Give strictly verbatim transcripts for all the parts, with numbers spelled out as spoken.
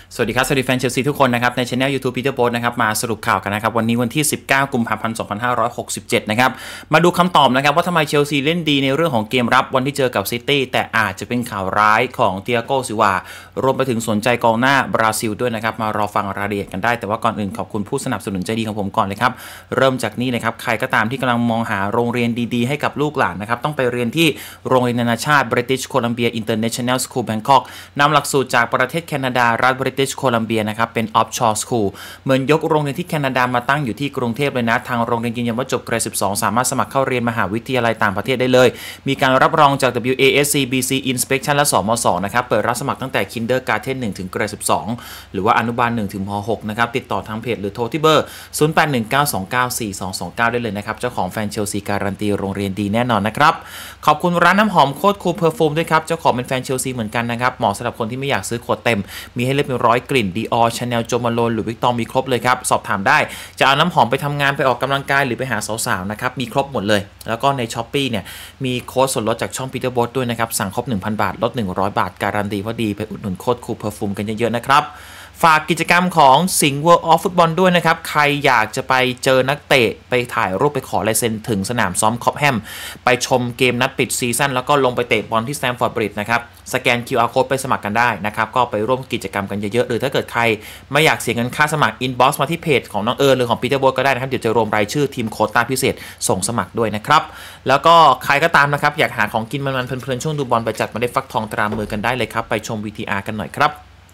สวัสดีครับสวัสดีแฟนเชลซีทุกคนนะครับในช่อง YouTube ปีเตอร์โบ๊ทนะครับมาสรุปข่าวกันนะครับวันนี้วันที่สิบเก้ากุมภาพันธ์สองพันห้าร้อยหกสิบเจ็ดนะครับมาดูคำตอบนะครับว่าทำไมเชลซีเล่นดีในเรื่องของเกมรับวันที่เจอกับซิตี้แต่อาจจะเป็นข่าวร้ายของเตียโกซิวารวมไปถึงสนใจกองหน้าบราซิลด้วยนะครับมารอฟังรายละเอียดกันได้แต่ว่าก่อนอื่นขอบคุณผู้สนับสนุนใจดีของผมก่อนเลยครับเริ่มจากนี้เลยครับใครก็ตามที่กำลังมองหาโรงเรียนดีๆให้กับลูกหลานนะครับต้องไปเรียนที่โรงเรียนนานาชาติ British Columbia International School Bangkok นำหลักสูตรจากประเทศแคนาดารัฐ British Columbia นะครับเป็น Offshore School เหมือนยกโรงเรียนที่แคนาดามาตั้งอยู่ที่กรุงเทพเลยนะทางโรงเรียนยืนยันว่าจบเกรดสิบสองสามารถสมัครเข้าเรียนมหาวิทยาลัยต่างประเทศได้เลยมีการรับรองจาก ดับเบิลยู เอ เอส ซี บี ซี Inspection และ สมส นะครับเปิดรับสมัครตั้งแต่ Kindergarten หนึ่งถึงเกรดสิบสองหรือว่าอนุบาลหนึ่งถึงมหกนะครับติดต่อทางเพจหรือโทรที่เบอร์ศูนย์ แปด หนึ่ง เก้า สอง เก้า สี่ สอง สอง เก้าได้เลยนะครับเจ้าของแฟนเชลซีการันตีโรงเรียนดีแน่นอนนะครับขอบคุณร้านน้ำหอมโคตรคูลเพอร์ฟูมด้วยครับเจ้าของเป็นแฟนเชลซีเหมือนกันนะครับเหมาะสำหรับคนที่ไม่อยากซื้อขวดเต็มมีให้เลือกเป็นร้อยกลิ่น Dior Chanel Jo Malone หรือ Victor มีครบเลยครับสอบถามได้จะเอาน้ำหอมไปทำงานไปออกกำลังกายหรือไปหาสาวๆนะครับมีครบหมดเลยแล้วก็ใน Shopee เนี่ยมีโค้ดส่วนลดจากช่อง Peter Bot ด้วยนะครับสั่งครบ หนึ่งพัน บาทลดหนึ่งร้อยบาทการันตีว่าดีไปอุดหนุนโคตรคูลเพอร์ฟูมกันเยอะๆนะครับฝากกิจกรรมของสิงห์ World of Football ด้วยนะครับใครอยากจะไปเจอนักเตะไปถ่ายรูปไปขอลายเซ็นถึงสนามซ้อมคอปแฮมไปชมเกมนัดปิดซีซั่นแล้วก็ลงไปเตะบอลที่ Stamford Bridge นะครับสแกน คิว อาร์ Code ไปสมัครกันได้นะครับก็ไปร่วมกิจกรรมกันเยอะๆหรือถ้าเกิดใครไม่อยากเสียเงินค่าสมัคร Inbox มาที่เพจของน้องเอิญหรือของ Peter Bot ก็ได้นะครับเดี๋ยวจะรวมรายชื่อทีมโควต้าพิเศษส่งสมัครด้วยนะครับแล้วก็ใครก็ตามนะครับอยากหาของกินมันๆเพลินๆช่วงดูบอลไปจัดมาได้ฟักทองตรามือกันได้เลยครับไปชม วี ที อาร์ กันหน่อยครับ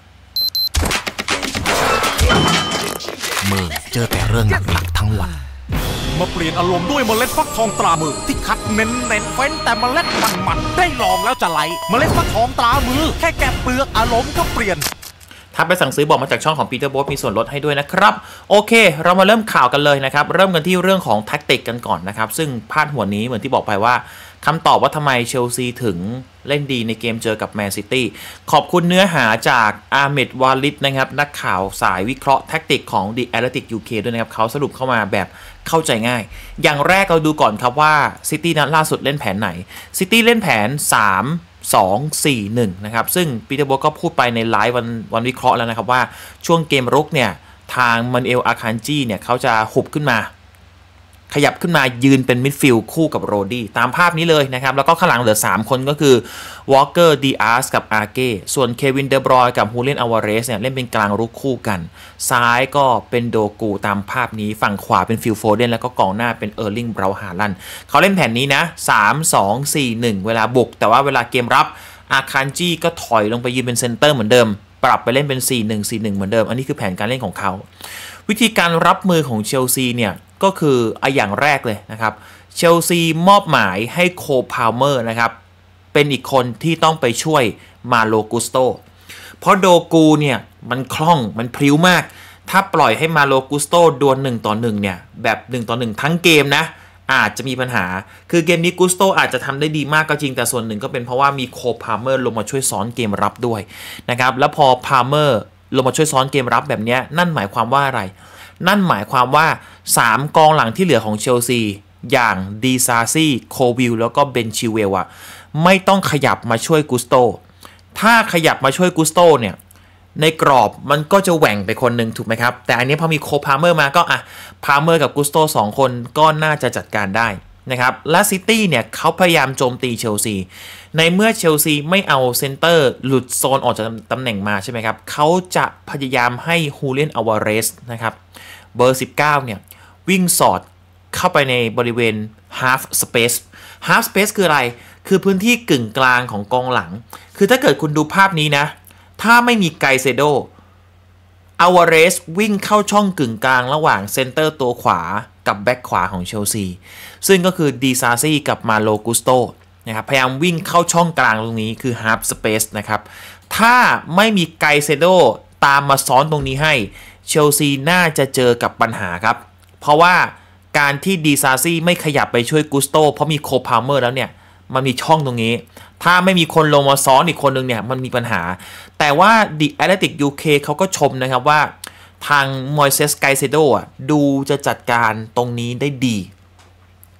มือเจอแต่เรื่องหนักๆทั้งวันมาเปลี่ยนอารมณ์ด้วยเมล็ดฟักทองตรามือที่คัดเน้นเน้นเฟ้นแต่เมล็ดมันๆได้ลองแล้วจะไหลเมล็ดฟักทองตรามือแค่แกะเปลือกอารมณ์ก็เปลี่ยนถ้าไปสั่งซื้อบอกมาจากช่องของ Peter Bot มีส่วนลดให้ด้วยนะครับโอเคเรามาเริ่มข่าวกันเลยนะครับเริ่มกันที่เรื่องของแท็กติกกันก่อนนะครับซึ่งพาดหัวนี้เหมือนที่บอกไปว่าคำตอบว่าทำไมเชลซีถึงเล่นดีในเกมเจอกับแมนซิตี้ขอบคุณเนื้อหาจากอาเมดวาลิดนะครับนักข่าวสายวิเคราะห์แท็กติกของ The Athletic ยู เค ด้วยนะครับเขาสรุปเข้ามาแบบเข้าใจง่ายอย่างแรกเราดูก่อนครับว่าซิตี้นัดล่าสุดเล่นแผนไหนซิตี้เล่นแผนสาม สอง สี่ หนึ่งนะครับซึ่งปีเตอร์โบทก็พูดไปในไลฟ์วันวันวิเคราะห์แล้วนะครับว่าช่วงเกมรุกเนี่ยทางมันเอลอาคันจีเนี่ยเขาจะหุบขึ้นมาขยับขึ้นมายืนเป็นมิดฟิลด์คู่กับโรดี้ตามภาพนี้เลยนะครับแล้วก็ข้างหลังเหลือสามคนก็คือวอลเกอร์ดีอาร์สกับอาเก้ส่วนเควินเดบรอยกับฮูเลียนอวาเรสเนี่ยเล่นเป็นกลางรุกคู่กันซ้ายก็เป็นโดกูตามภาพนี้ฝั่งขวาเป็นฟิลโฟเดนแล้วก็กองหน้าเป็นเออร์ลิงเบราฮาลันเขาเล่นแผนนี้นะสาม สอง สี่ หนึ่งเวลาบุกแต่ว่าเวลาเกมรับอาคันจีก็ถอยลงไปยืนเป็นเซนเตอร์เหมือนเดิมปรับไปเล่นเป็น สี่ หนึ่ง สี่ หนึ่ง เหมือนเดิมอันนี้คือแผนการเล่นของเขาวิธีการรับมือของเชลซีเนี่ยก็คืออ่ะอย่างแรกเลยนะครับเชลซีมอบหมายให้โคพาลเมอร์นะครับเป็นอีกคนที่ต้องไปช่วยมาโลกุสโตเพราะโดกูเนี่ยมันคล่องมันพลิ้วมากถ้าปล่อยให้มาโลกุสโตดวลหนึ่งต่อหนึ่งเนี่ยแบบหนึ่งต่อหนึ่งทั้งเกมนะอาจจะมีปัญหาคือเกมนี้กุสโตอาจจะทำได้ดีมากก็จริงแต่ส่วนหนึ่งก็เป็นเพราะว่ามีโคพาลเมอร์ลงมาช่วยซ้อนเกมรับด้วยนะครับแล้วพอพาลเมอร์ลงมาช่วยซ้อนเกมรับแบบนี้นั่นหมายความว่าอะไรนั่นหมายความว่าสามกองหลังที่เหลือของเชลซีอย่างดีซาซี่โควิลแล้วก็เบนชิเวลอะไม่ต้องขยับมาช่วยกุสโตถ้าขยับมาช่วยกุสโตเนี่ยในกรอบมันก็จะแหว่งไปคนหนึ่งถูกไหมครับแต่อันนี้พอมีโคพาลเมอร์มาก็อ่ะพาลเมอร์กับกุสโตสองคนก็น่าจะจัดการได้นะครับและซิตี้เนี่ยเขาพยายามโจมตีเชลซีในเมื่อเชลซีไม่เอาเซนเตอร์หลุดโซนออกจากตำแหน่งมาใช่ไหมครับเขาจะพยายามให้ฮูเลียนอวาเรสนะครับเบอร์สิบเก้าเนี่ยวิ่งสอดเข้าไปในบริเวณ half space half space คืออะไรคือพื้นที่กึ่งกลางของกองหลังคือถ้าเกิดคุณดูภาพนี้นะถ้าไม่มีไกเซโดอวาเรสวิ่งเข้าช่องกึ่งกลางระหว่างเซนเตอร์ตัวขวากับแบ็คขวาของเชลซีซึ่งก็คือดีซาซี่กับมาโลกุสโตนะครับพยายามวิ่งเข้าช่องกลางตรงนี้คือ half space นะครับถ้าไม่มีไกเซโดตามมาซ้อนตรงนี้ให้เชลซีน่าจะเจอกับปัญหาครับเพราะว่าการที่ดีซาซี่ไม่ขยับไปช่วยกุสโตเพราะมีโคพาลเมอร์แล้วเนี่ยมันมีช่องตรงนี้ถ้าไม่มีคนลงมาซ้อนอีกคนนึงเนี่ยมันมีปัญหาแต่ว่า The Athletic ยู เค เขาก็ชมนะครับว่าทางมอยเซสไกเซโดอ่ะดูจะจัดการตรงนี้ได้ดี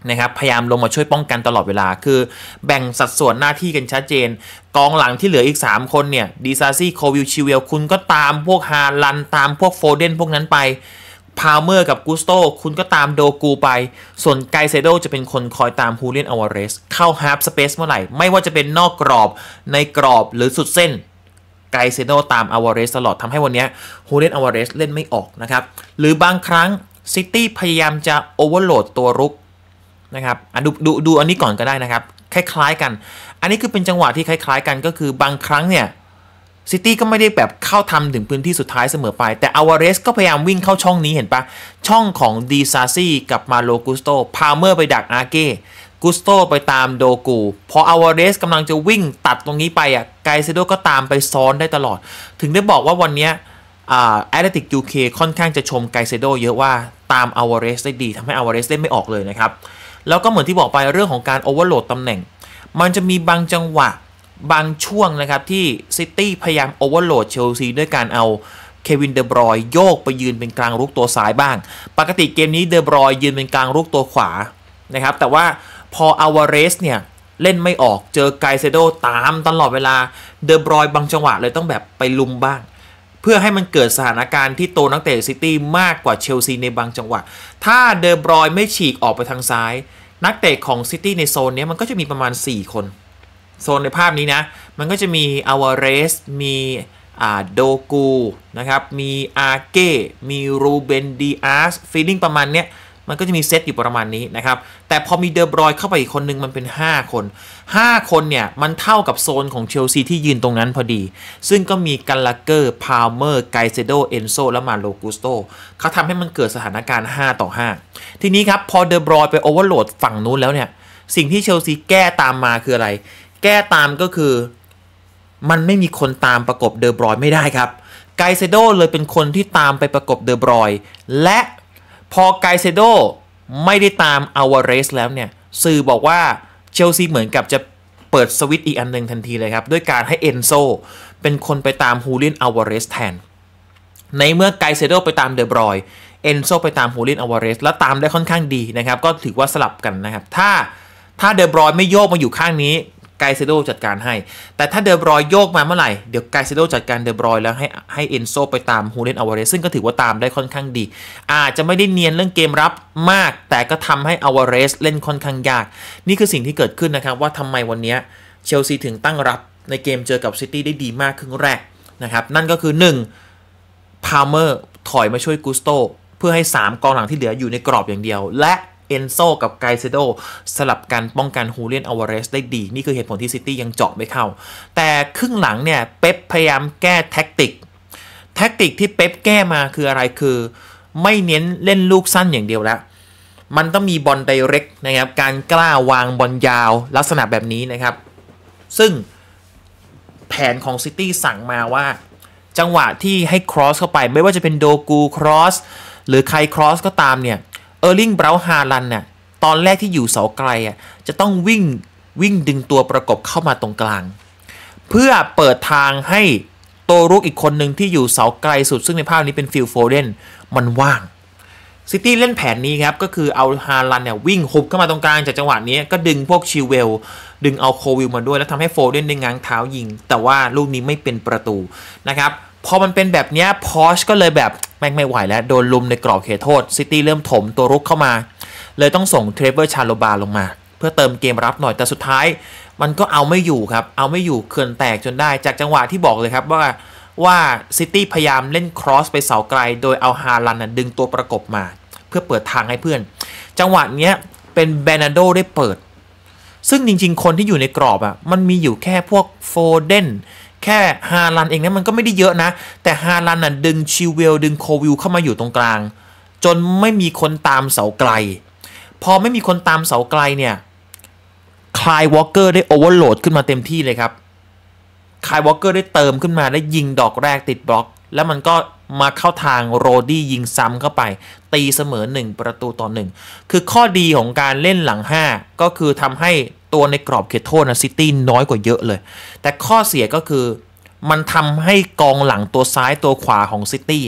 นะครับพยายามลงมาช่วยป้องกันตลอดเวลาคือแบ่งสัดส่วนหน้าที่กันชัดเจนกองหลังที่เหลืออีกสามคนเนี่ยดีซาซี่โควิลชิเวลคุณก็ตามพวกฮาลันตามพวกโฟเดนพวกนั้นไปพาวเมอร์กับกุสโตคุณก็ตามโดกูไปส่วนไกเซโดจะเป็นคนคอยตามฮูเลียนอวาเรสเข้าฮาร์ฟสเปซเมื่อไหร่ไม่ว่าจะเป็นนอกกรอบในกรอบหรือสุดเส้นไกเซโดตามอวาเรสตลอดทำให้วันนี้ฮูเลียนอวาเรสเล่นไม่ออกนะครับหรือบางครั้งซิตี้พยายามจะโอเวอร์โหลดตัวรุกนะครับดูดูดูอันนี้ก่อนก็ได้นะครับคล้ายๆกันอันนี้คือเป็นจังหวะที่คล้ายๆกันก็คือบางครั้งเนี่ยซิตี้ก็ไม่ได้แบบเข้าทำถึงพื้นที่สุดท้ายเสมอไปแต่อาวาเรสก็พยายามวิ่งเข้าช่องนี้เห็นปะช่องของดีซาซี่กับมาโลกุสโตพาเมอร์ไปดักอาเก้กุสโตไปตามโดกูพออาวาเรสกำลังจะวิ่งตัดตรงนี้ไปอ่ะไกเซโดก็ตามไปซ้อนได้ตลอดถึงได้บอกว่าวันนี้อ่าแอตเลติก ยู เค ค่อนข้างจะชมไกเซโดเยอะว่าตามอาวาเรสได้ดีทำให้อาวาเรสเล่นไม่ออกเลยนะครับแล้วก็เหมือนที่บอกไปเรื่องของการโอเวอร์โหลดตำแหน่งมันจะมีบางจังหวะบางช่วงนะครับที่ซิตี้พยายามโอเวอร์โหลดเชลซีด้วยการเอาเควินเดบรอยโยกไปยืนเป็นกลางรุกตัวซ้ายบ้างปกติเกมนี้เดบรอยยืนเป็นกลางรุกตัวขวานะครับแต่ว่าพออาวาเรสเนี่ยเล่นไม่ออกเจอไกเซโดตามตลอดเวลาเดบรอยบางจังหวะเลยต้องแบบไปลุมบ้างเพื่อให้มันเกิดสถานการณ์ที่โตนักเตะซิตี้มากกว่าเชลซีในบางจังหวะถ้าเดบรอยไม่ฉีกออกไปทางซ้ายนักเตะของซิตี้ในโซนนี้มันก็จะมีประมาณสี่คนโซนในภาพนี้นะมันก็จะมีอาวาเรสมีอ่าโดกูนะครับมีอาเก้มีรูเบนดีอาสฟีลิ่งประมาณเนี้ยมันก็จะมีเซตอยู่ประมาณนี้นะครับแต่พอมีเดอบรอยเข้าไปอีกคนนึงมันเป็นห้าคนห้าคนเนี่ยมันเท่ากับโซนของเชลซีที่ยืนตรงนั้นพอดีซึ่งก็มีกัลลาเกอร์พาวเมอร์ไกเซโดเอนโซและมาโลกุสโตเขาทำให้มันเกิดสถานการณ์ห้าต่อห้าทีนี้ครับพอเดอบรอยไปโอเวอร์โหลดฝั่งนู้นแล้วเนี่ยสิ่งที่เชลซีแก้ตามมาคืออะไรแก้ตามก็คือมันไม่มีคนตามประกบเดอบรอยไม่ได้ครับไกเซโดเลยเป็นคนที่ตามไปประกบเดอบรอยและพอไกเซโดไม่ได้ตามอาวาเรสแล้วเนี่ยสื่อบอกว่าเชลซีเหมือนกับจะเปิดสวิตช์อีกอันหนึ่งทันทีเลยครับด้วยการให้เอนโซเป็นคนไปตามฮูเลียนอาวาเรสแทนในเมื่อไกเซโดไปตามเดอบรอยเอนโซไปตามฮูเลียนอาวาเรสแล้วตามได้ค่อนข้างดีนะครับก็ถือว่าสลับกันนะครับถ้าถ้าเดอบรอยไม่โยกมาอยู่ข้างนี้ไกเซโดจัดการให้แต่ถ้าเดอบรอยโยกมาเมื่อไหร่เดี๋ยวไกเซโดจัดการเดอบรอยแล้วให้ให้เอนโซไปตามฮูเลียนอาวาเรสซึ่งก็ถือว่าตามได้ค่อนข้างดีอาจจะไม่ได้เนียนเรื่องเกมรับมากแต่ก็ทำให้อาวาเรสเล่นค่อนข้างยากนี่คือสิ่งที่เกิดขึ้นนะครับว่าทำไมวันนี้เชลซีถึงตั้งรับในเกมเจอกับซิตี้ได้ดีมากครึ่งแรกนะครับนั่นก็คือหนึ่งพาล์เมอร์ถอยมาช่วยกุสโตเพื่อให้สามกองหลังที่เหลืออยู่ในกรอบอย่างเดียวและเอนโซกับไกเซโดสลับกันป้องกันฮูเลียนอาวาเรสได้ดีนี่คือเหตุผลที่ซิตี้ยังเจาะไม่เข้าแต่ครึ่งหลังเนี่ยเป๊ปพยายามแก้แท็กติกแท็กติกที่เป๊ปแก้มาคืออะไรคือไม่เน้นเล่นลูกสั้นอย่างเดียวแล้วมันต้องมีบอลไดเรกนะครับการกล้าวางบอลยาวลักษณะแบบนี้นะครับซึ่งแผนของซิตี้สั่งมาว่าจังหวะที่ให้ครอสเข้าไปไม่ว่าจะเป็นโดกูครอสหรือใครครอสก็ตามเนี่ยเออร์ลิง บราวน์ ฮาลันด์เนี่ยตอนแรกที่อยู่เสาไกลอ่ะจะต้องวิ่งวิ่งดึงตัวประกบเข้ามาตรงกลางเพื่อเปิดทางให้ตัวรุกอีกคนหนึ่งที่อยู่เสาไกลสุดซึ่งในภาพนี้เป็นฟิลโฟเดนมันว่างซิตี้เล่นแผนนี้ครับก็คือเอาฮาลันด์เนี่ยวิ่งหุบเข้ามาตรงกลางจากจังหวะนี้ก็ดึงพวกชิลเวลดึงเอาโควิลมาด้วยแล้วทำให้โฟเดนได้ง้างเท้ายิงแต่ว่าลูกนี้ไม่เป็นประตูนะครับพอมันเป็นแบบนี้พอชก็เลยแบบแม่งไม่ไหวแล้วโดนลุมในกรอบเขตโทษซิตี้เริ่มถมตัวรุกเข้ามาเลยต้องส่งเทรเวอร์ชาโลบาลงมาเพื่อเติมเกมรับหน่อยแต่สุดท้ายมันก็เอาไม่อยู่ครับเอาไม่อยู่เขื่อนแตกจนได้จากจังหวะที่บอกเลยครับว่าว่าซิตี้พยายามเล่นครอสไปเสาไกลโดยเอาฮาลันด์ดึงตัวประกบมาเพื่อเปิดทางให้เพื่อนจังหวะนี้เป็นเบนาโดได้เปิดซึ่งจริงๆคนที่อยู่ในกรอบอ่ะมันมีอยู่แค่พวกโฟเดนแค่ฮาลันเองนะมันก็ไม่ได้เยอะนะแต่ฮาลันน่ะดึงชิลเวลดึงโควิลเข้ามาอยู่ตรงกลางจนไม่มีคนตามเสาไกลพอไม่มีคนตามเสาไกลเนี่ยคลายวอลเกอร์ได้โอเวอร์โหลดขึ้นมาเต็มที่เลยครับคลายวอลเกอร์ได้เติมขึ้นมาได้ยิงดอกแรกติดบล็อกแล้วมันก็มาเข้าทางโรดี้ยิงซ้ำเข้าไปตีเสมอหนึ่งประตูต่อหนึ่งคือข้อดีของการเล่นหลังห้าก็คือทำให้ตัวในกรอบเขตโทษนะซิตี้น้อยกว่าเยอะเลยแต่ข้อเสียก็คือมันทำให้กองหลังตัวซ้ายตัวขวาของซิตี้อ่ะ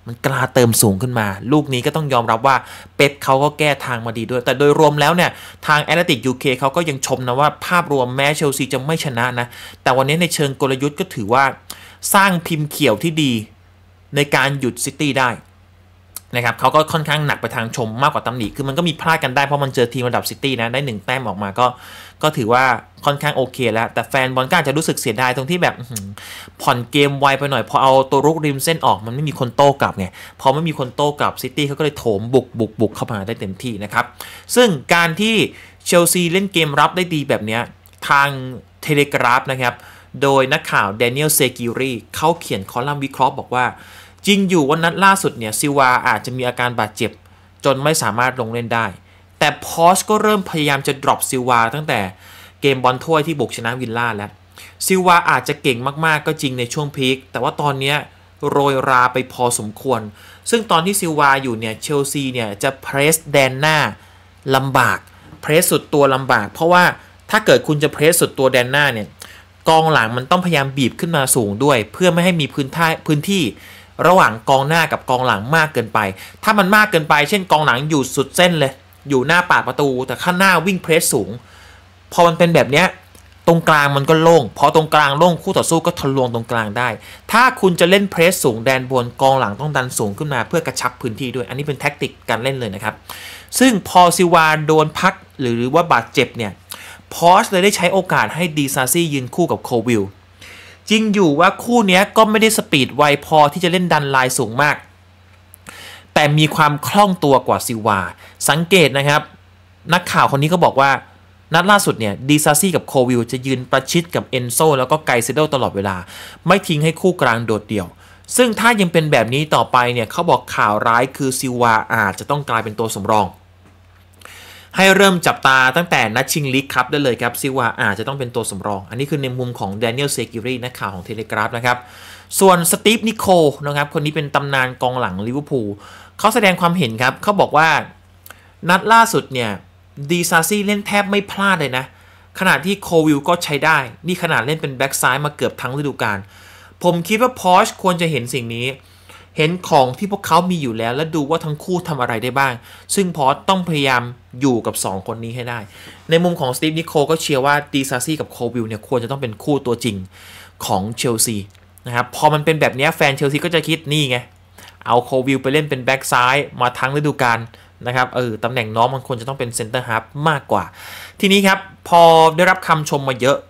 มันกล้าเติมสูงขึ้นมาลูกนี้ก็ต้องยอมรับว่าเป๊ปเขาก็แก้ทางมาดีด้วยแต่โดยรวมแล้วเนี่ยทาง Athletic ยู เค เขาก็ยังชมนะว่าภาพรวมแม้เชลซีจะไม่ชนะนะแต่วันนี้ในเชิงกลยุทธ์ก็ถือว่าสร้างพิมพ์เขียวที่ดีในการหยุดซิตี้ได้นะครับเขาก็ค่อนข้างหนักไปทางชมมากกว่าตำหนิคือมันก็มีพลาดกันได้เพราะมันเจอทีมระดับซิตี้นะได้หนึ่งแต้มออกมาก็ก็ถือว่าค่อนข้างโอเคแล้วแต่แฟนบอลก็อาจจะรู้สึกเสียดายตรงที่แบบผ่อนเกมไวไปหน่อยพอเอาตัวรุกริมเส้นออกมันไม่มีคนโต้กลับไงพอไม่มีคนโต้กลับซิตี้เขาก็เลยโถมบุกบุกบุกเข้ามาได้เต็มที่นะครับซึ่งการที่เชลซีเล่นเกมรับได้ดีแบบนี้ทางเทเลกราฟนะครับโดยนักข่าวแดเนียลเซกิรีเขาเขียนคอลัมน์วิเคราะห์บอกว่าจริงอยู่วันนัดล่าสุดเนี่ยซิลวาอาจจะมีอาการบาดเจ็บจนไม่สามารถลงเล่นได้แต่พอชก็เริ่มพยายามจะดรอปซิลวาตั้งแต่เกมบอลถ้วยที่บุกชนะวิลล่าแล้วซิลวาอาจจะเก่งมากๆก็จริงในช่วงพีคแต่ว่าตอนนี้โรยราไปพอสมควรซึ่งตอนที่ซิลวาอยู่เนี่ยเชลซีเนี่ยจะเพรสแดนหน้าลำบากเพรสสุดตัวลำบากเพราะว่าถ้าเกิดคุณจะเพรสสุดตัวแดนหน้าเนี่ยกองหลังมันต้องพยายามบีบขึ้นมาสูงด้วยเพื่อไม่ให้มีพื้นที่พื้นที่ระหว่างกองหน้ากับกองหลังมากเกินไปถ้ามันมากเกินไปเช่นกองหลังอยู่สุดเส้นเลยอยู่หน้าปากประตูแต่ข้างหน้าวิ่งเพรสสูงพอมันเป็นแบบนี้ตรงกลางมันก็โล่งพอตรงกลางโล่งคู่ต่อสู้ก็ทะลวงตรงกลางได้ถ้าคุณจะเล่นเพรสสูงแดนบนกองหลังต้องดันสูงขึ้นมาเพื่อกระชับพื้นที่ด้วยอันนี้เป็นแท็กติกการเล่นเลยนะครับซึ่งพอซิวาโดนพักหรือว่าบาดเจ็บเนี่ยพอชเลยได้ใช้โอกาสให้ดีซาซี่ยืนคู่กับโควิลจริงอยู่ว่าคู่นี้ก็ไม่ได้สปีดไวพอที่จะเล่นดันไลน์สูงมากแต่มีความคล่องตัวกว่าซิวาสังเกตนะครับนักข่าวคนนี้ก็บอกว่านัดล่าสุดเนี่ยดีซาซี่กับโควิลจะยืนประชิดกับเอนโซแล้วก็ไกเซโดตลอดเวลาไม่ทิ้งให้คู่กลางโดดเดี่ยวซึ่งถ้ายังเป็นแบบนี้ต่อไปเนี่ยเขาบอกข่าวร้ายคือซิวาอาจจะต้องกลายเป็นตัวสำรองให้เริ่มจับตาตั้งแต่นัดชิงลีกคัพได้เลยครับซิวาอาจจะต้องเป็นตัวสำรองอันนี้คือในมุมของแดเนียลเซกิรีนักข่าวของเทเลกราฟนะครับส่วนสตีฟนิโคลนะครับคนนี้เป็นตำนานกองหลังลิเวอร์พูลเขาแสดงความเห็นครับเขาบอกว่านัดล่าสุดเนี่ยดีซาซี่เล่นแทบไม่พลาดเลยนะขณะที่โควิลก็ใช้ได้นี่ขนาดเล่นเป็นแบ็กซ้ายมาเกือบทั้งฤดูกาลผมคิดว่าพอชควรจะเห็นสิ่งนี้เห็นของที่พวกเขามีอยู่แล้วและดูว่าทั้งคู่ทำอะไรได้บ้างซึ่งพอชต้องพยายามอยู่กับสองคนนี้ให้ได้ในมุมของสตีฟนิโคลก็เชื่อว่าดีซาซี่กับโควิลเนี่ยควรจะต้องเป็นคู่ตัวจริงของเชลซีนะครับพอมันเป็นแบบนี้แฟนเชลซีก็จะคิดนี่ไงเอาโควิลไปเล่นเป็นแบ็กซ้ายมาทั้งฤดูกาลนะครับเออตำแหน่งน้องมันควรจะต้องเป็นเซนเตอร์ฮาล์ฟมากกว่าทีนี้ครับพอได้รับคำชมมาเยอะ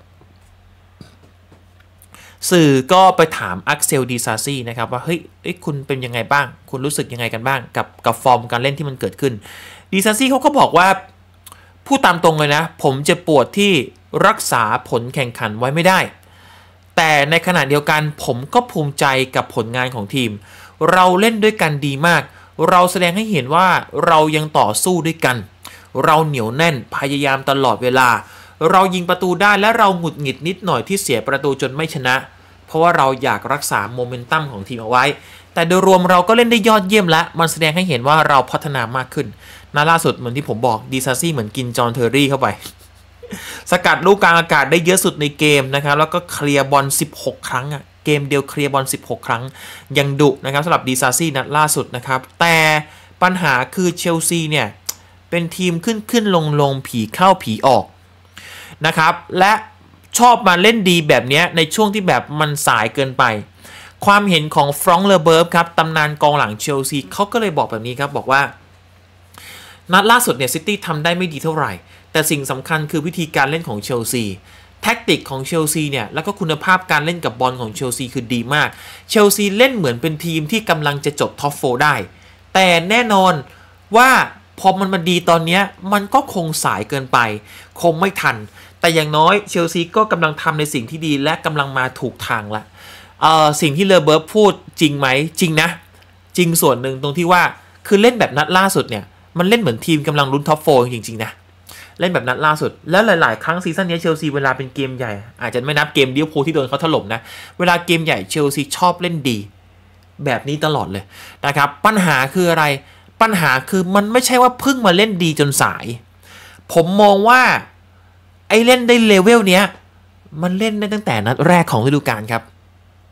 สื่อก็ไปถามอักเซลดีซาซี่นะครับว่าเฮ้ยคุณเป็นยังไงบ้างคุณรู้สึกยังไงกันบ้างกับกับฟอร์มการเล่นที่มันเกิดขึ้นดีซาซี่เขาก็บอกว่าพูดตามตรงเลยนะผมเจ็บปวดที่รักษาผลแข่งขันไว้ไม่ได้แต่ในขณะเดียวกันผมก็ภูมิใจกับผลงานของทีมเราเล่นด้วยกันดีมากเราแสดงให้เห็นว่าเรายังต่อสู้ด้วยกันเราเหนียวแน่นพยายามตลอดเวลาเรายิงประตูได้และเราหงุดหงิดนิดหน่อยที่เสียประตูจนไม่ชนะเพราะว่าเราอยากรักษาโมเมนตัมของทีมเอาไว้แต่โดยรวมเราก็เล่นได้ยอดเยี่ยมและมันแสดงให้เห็นว่าเราพัฒนามากขึ้นนัดล่าสุดเหมือนที่ผมบอกดีซาซี่เหมือนกินจอห์นเทอร์รี่เข้าไปสกัดลูกกลางอากาศได้เยอะสุดในเกมนะครับแล้วก็เคลียร์บอลสิบหกครั้งอะเกมเดียวเคลียร์บอลสิบหกครั้งยังดุนะครับสำหรับดีซาซี่นัดล่าสุดนะครับแต่ปัญหาคือเชลซีเนี่ยเป็นทีมขึ้นขึ้นลงลงผีเข้าผีออกนะครับและชอบมาเล่นดีแบบนี้ในช่วงที่แบบมันสายเกินไปความเห็นของฟรองก์เลอเบิร์ฟครับตำนานกองหลังเชลซีเขาก็เลยบอกแบบนี้ครับบอกว่านัดล่าสุดเนี่ยซิตี้ทำได้ไม่ดีเท่าไหร่แต่สิ่งสำคัญคือวิธีการเล่นของเชลซีแท็กติกของเชลซีเนี่ยแล้วก็คุณภาพการเล่นกับบอลของเชลซีคือดีมากเชลซีเล่นเหมือนเป็นทีมที่กำลังจะจบท็อปโฟร์ได้แต่แน่นอนว่าพอมันมาดีตอนนี้มันก็คงสายเกินไปคงไม่ทันแต่อย่างน้อยเชลซีก็กำลังทำในสิ่งที่ดีและกำลังมาถูกทางละเอ่อสิ่งที่เลอเบิร์ฟพูดจริงไหมจริงนะจริงส่วนหนึ่งตรงที่ว่าคือเล่นแบบนัดล่าสุดเนี่ยมันเล่นเหมือนทีมกำลังลุ้นท็อปโฟร์จริงๆนะเล่นแบบนัดล่าสุดแล้วหลายๆครั้งซีซั่นนี้เชลซีเวลาเป็นเกมใหญ่อาจจะไม่นับเกมลิเวอร์พูลที่โดนเขาถล่มนะเวลาเกมใหญ่เชลซีชอบเล่นดีแบบนี้ตลอดเลยนะครับปัญหาคืออะไรปัญหาคือมันไม่ใช่ว่าเพิ่งมาเล่นดีจนสายผมมองว่าไอ้เล่นได้เลเวลเนี้ยมันเล่นได้ตั้งแต่นัดแรกของฤดูกาลครับ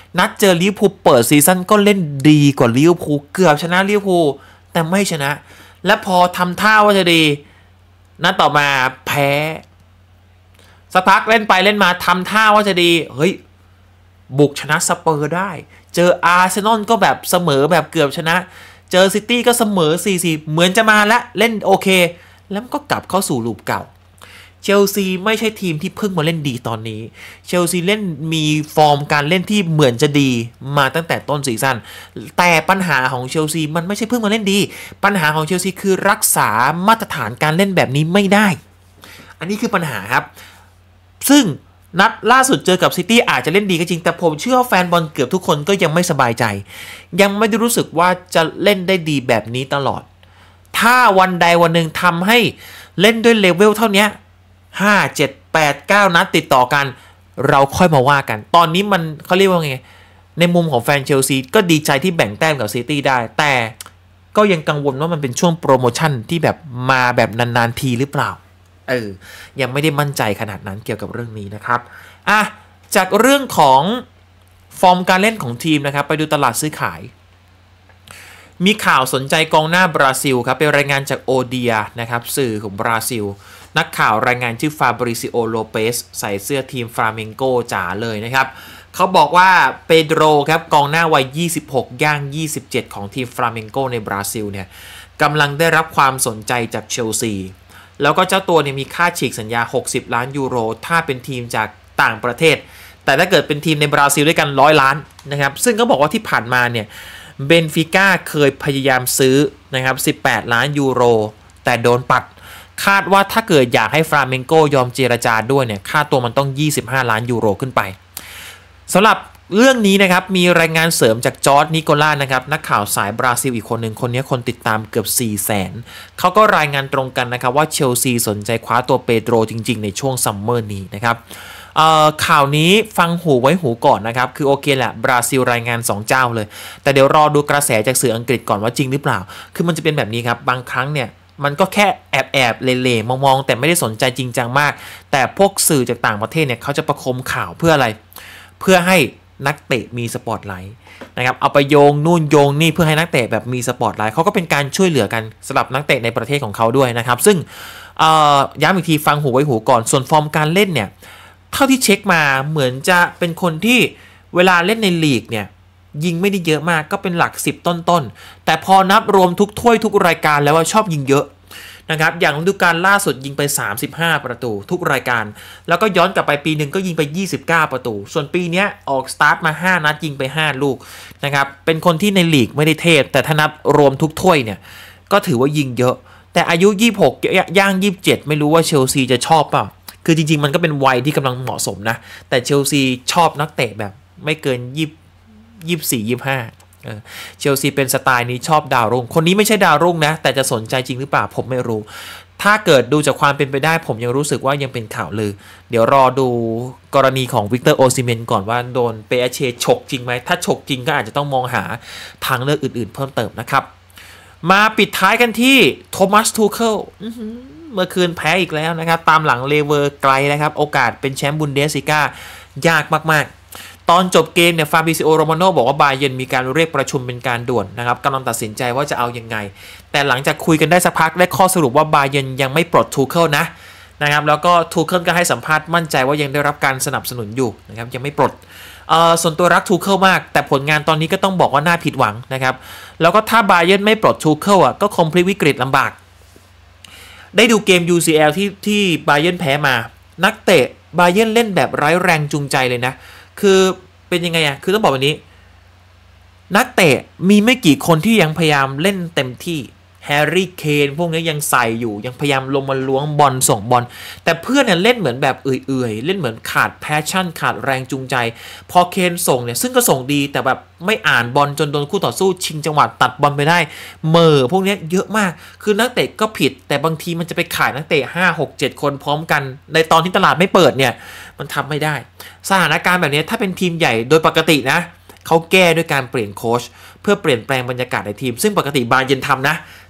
นัดเจอลิเวอร์พูลเปิดซีซั่นก็เล่นดีกว่าลิเวอร์พูลเกือบชนะลิเวอร์พูลแต่ไม่ชนะและพอทำท่าว่าจะดีนัดต่อมาแพ้สักพักเล่นไปเล่นมาทำท่าว่าจะดีเฮ้ยบุกชนะสเปอร์ได้เจออาร์เซนอลก็แบบเสมอแบบเกือบชนะเจอซิตี้ก็เสมอ สี่สี่ เหมือนจะมาแล้วเล่นโอเคแล้วก็กลับเข้าสู่ลูปเก่าเชลซีไม่ใช่ทีมที่เพิ่งมาเล่นดีตอนนี้เชลซีเล่นมีฟอร์มการเล่นที่เหมือนจะดีมาตั้งแต่ต้นซีซั่นแต่ปัญหาของเชลซีมันไม่ใช่เพิ่งมาเล่นดีปัญหาของเชลซีคือรักษามาตรฐานการเล่นแบบนี้ไม่ได้อันนี้คือปัญหาครับซึ่งนัดล่าสุดเจอกับซิตี้อาจจะเล่นดีก็จริงแต่ผมเชื่อแฟนบอลเกือบทุกคนก็ยังไม่สบายใจยังไม่ได้รู้สึกว่าจะเล่นได้ดีแบบนี้ตลอดถ้าวันใดวันหนึ่งทำให้เล่นด้วยเลเวลเท่านี้ห้า เจ็ด แปด เก้านัดติดต่อกันเราค่อยมาว่ากันตอนนี้มันเขาเรียกว่าไงในมุมของแฟนเชลซีก็ดีใจที่แบ่งแต้มกับซิตี้ได้แต่ก็ยังกังวลว่ามันเป็นช่วงโปรโมชั่นที่แบบมาแบบนานๆทีหรือเปล่าเออยังไม่ได้มั่นใจขนาดนั้นเกี่ยวกับเรื่องนี้นะครับอ่ะจากเรื่องของฟอร์มการเล่นของทีมนะครับไปดูตลาดซื้อขายมีข่าวสนใจกองหน้าบราซิลครับเป็นรายงานจากโอเดียนะครับสื่อของบราซิลนักข่าวรายงานชื่อฟาบริซิโอโลเปสใส่เสื้อทีมฟลาเมงโกจ๋าเลยนะครับเขาบอกว่าเปโดรครับกองหน้าวัยยี่สิบหกย่างยี่สิบเจ็ดของทีมฟลาเมงโกในบราซิลเนี่ยกำลังได้รับความสนใจจากเชลซีแล้วก็เจ้าตัวเนี่ยมีค่าฉีกสัญญาหกสิบล้านยูโรถ้าเป็นทีมจากต่างประเทศแต่ถ้าเกิดเป็นทีมในบราซิลด้วยกันร้อยล้านนะครับซึ่งก็บอกว่าที่ผ่านมาเนี่ยเบนฟิก้าเคยพยายามซื้อนะครับสิบแปดล้านยูโรแต่โดนปัดคาดว่าถ้าเกิดอยากให้ฟลาเมงโกยอมเจรจาด้วยเนี่ยค่าตัวมันต้องยี่สิบห้าล้านยูโรขึ้นไปสำหรับเรื่องนี้นะครับมีรายงานเสริมจากจอร์จนิโคล่านะครับนักข่าวสายบราซิลอีกคนหนึ่งคนนี้คนติดตามเกือบ สี่แสน เขาก็รายงานตรงกันนะครับว่าเชลซีสนใจคว้าตัวเปโดรจริงๆในช่วงซัมเมอร์นี้นะครับข่าวนี้ฟังหูไว้หูก่อนนะครับคือโอเคแหละบราซิลรายงานสองเจ้าเลยแต่เดี๋ยวรอดูกระแสจากสื่ออังกฤษก่อนว่าจริงหรือเปล่าคือมันจะเป็นแบบนี้ครับบางครั้งเนี่ยมันก็แค่แอบแอบเล่ๆมองๆแต่ไม่ได้สนใจจริงจังมากแต่พวกสื่อจากต่างประเทศเนี่ยเขาจะประคมข่าวเพื่ออะไรเพื่อให้นักเตะมีสปอตไลท์นะครับเอาไปโยงนู่นโยงนี่เพื่อให้นักเตะแบบมีสปอตไลท์เขาก็เป็นการช่วยเหลือกันสำหรับนักเตะในประเทศของเขาด้วยนะครับซึ่งย้ำอีกทีฟังหูไว้หูก่อนส่วนฟอร์มการเล่นเนี่ยเท่าที่เช็คมาเหมือนจะเป็นคนที่เวลาเล่นในลีกเนี่ยยิงไม่ได้เยอะมากก็เป็นหลักสิบต้นๆแต่พอนับรวมทุกถ้วยทุกรายการแล้วว่าชอบยิงเยอะนะครับอย่างฤดูกาลล่าสุดยิงไปสามสิบห้าประตูทุกรายการแล้วก็ย้อนกลับไปปีหนึ่งก็ยิงไปยี่สิบเก้าประตูส่วนปีนี้ออกสตาร์ทมาห้านัดยิงไปห้าลูกนะครับเป็นคนที่ในลีกไม่ได้เทพแต่ถ้านับรวมทุกถ้วยเนี่ยก็ถือว่ายิงเยอะแต่อายุยี่สิบหกย่างยี่สิบเจ็ดไม่รู้ว่าเชลซีจะชอบเปล่าคือจริงๆมันก็เป็นวัยที่กำลังเหมาะสมนะแต่เชลซีชอบนักเตะแบบไม่เกินยี่สิบสี่ ยี่สิบห้าเชลซีเป็นสไตล์นี้ชอบดาวรุ่งคนนี้ไม่ใช่ดาวรุ่งนะแต่จะสนใจจริงหรือเปล่าผมไม่รู้ถ้าเกิดดูจากความเป็นไปได้ผมยังรู้สึกว่ายังเป็นข่าวลือเดี๋ยวรอดูกรณีของวิกเตอร์โอซิเมนก่อนว่าโดนเปเชฉกจริงไหมถ้าฉกจริงก็อาจจะต้องมองหาทางเลือกอื่นๆเพิ่มเติมนะครับมาปิดท้ายกันที่โทมัสทูเคิลเมื่อคืนแพ้อีกแล้วนะครับตามหลังเลเวอร์ไกลนะครับโอกาสเป็นแชมป์บุนเดสลิก้ายากมากๆตอนจบเกมเนี่ยฟาบิซิโอโรมาโนบอกว่าบาเยิร์นมีการเรียกประชุมเป็นการด่วนนะครับกำลังตัดสินใจว่าจะเอายังไงแต่หลังจากคุยกันได้สักพักได้ข้อสรุปว่าบาเยิร์นยังไม่ปลดทูเคิลนะนะครับแล้วก็ทูเคิลก็ให้สัมภาษณ์มั่นใจว่ายังได้รับการสนับสนุนอยู่นะครับยังไม่ปลดส่วนตัวรักทูเคิลมากแต่ผลงานตอนนี้ก็ต้องบอกว่าน่าผิดหวังนะครับแล้วก็ถ้าบาเยิร์นไม่ปลดทูเคิลอ่ะก็คงพลิกวิกฤตลำบากได้ดูเกม ยู ซี แอล ที่ที่บาเยิร์นแพ้มานักเตะบาเยิร์นเล่นแบบไร้แรงจูงใจเลยนะคือเป็นยังไงอ่ะคือต้องบอกแบบนี้นักเตะมีไม่กี่คนที่ยังพยายามเล่นเต็มที่แฮร์รี่เคนพวกนี้ยังใส่อยู่ยังพยายามลงมาล้วงบอลส่งบอลแต่เพื่อนเนี่ยเล่นเหมือนแบบเอื่อยๆเล่นเหมือนขาดแพชชั่นขาดแรงจูงใจพอเคนส่งเนี่ยซึ่งก็ส่งดีแต่แบบไม่อ่านบอลจนโดนคู่ต่อสู้ชิงจังหวะตัดบอลไปได้เมอพวกนี้เยอะมากคือนักเตะก็ผิดแต่บางทีมันจะไปขายนักเตะห้า หก เจ็ดคนพร้อมกันในตอนที่ตลาดไม่เปิดเนี่ยมันทำไม่ได้สถานการณ์แบบนี้ถ้าเป็นทีมใหญ่โดยปกตินะเขาแก้ด้วยการเปลี่ยนโค้ชเพื่อเปลี่ยนแปลงบรรยากาศในทีมซึ่งปกติบาเยิร์นทำนะ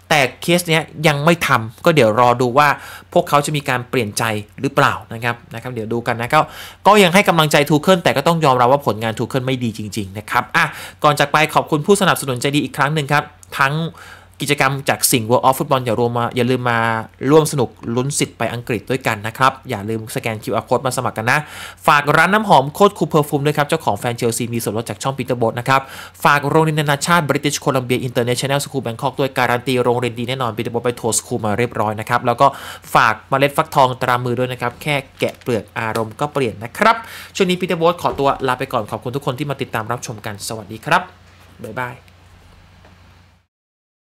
แต่เคสเนี้ยยังไม่ทำก็เดี๋ยวรอดูว่าพวกเขาจะมีการเปลี่ยนใจหรือเปล่านะครับนะครับเดี๋ยวดูกันนะก็ก็ยังให้กำลังใจทูเคิลแต่ก็ต้องยอมรับว่าผลงานทูเคิลไม่ดีจริงๆนะครับอ่ะก่อนจากไปขอบคุณผู้สนับสนุนใจดีอีกครั้งหนึ่งครับทั้งกิจกรรมจากสิ่ง World of Football อย่ารวมมาอย่าลืมมาร่วมสนุกลุ้นสิทธิ์ไปอังกฤษด้วยกันนะครับอย่าลืมสแกน คิว อาร์ Code มาสมัครกันนะฝากร้านน้ำหอมโคตรคูลเพอร์ฟูมด้วยครับเจ้าของแฟนเชลซีมีส่วนลดจากช่องปีเตอร์โบ๊ทนะครับฝากโรงเรียนนานาชาติ British Columbia International School Bangkok ด้วยการันตีโรงเรียนดีแน่นอนปีเตอร์โบ๊ทไปโทรสคูลมาเรียบร้อยนะครับแล้วก็ฝากเมล็ดฟักทองตรามือด้วยนะครับแค่แกะเปลือกอารมณ์ก็เปลี่ยนนะครับช่วงนี้ปีเตอร์โบ๊ทขอตัวลาไปก่อนขอบคุณทุกคนที่มาติดตามรับชมกันสวัสดีครับบ๊ายบาย